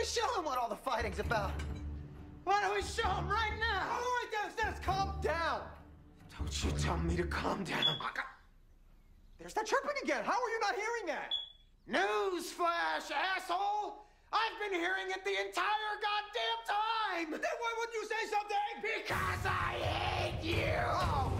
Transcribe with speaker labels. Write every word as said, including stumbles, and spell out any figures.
Speaker 1: we show him what all the fighting's about? Why don't we show him right now? All right, Dennis, Dennis, calm down. Don't you tell me to calm down. There's that chirping again. How are you not hearing that? Newsflash, asshole! I've been hearing it the entire goddamn time! Then why wouldn't you say something? Because I hate you! Oh.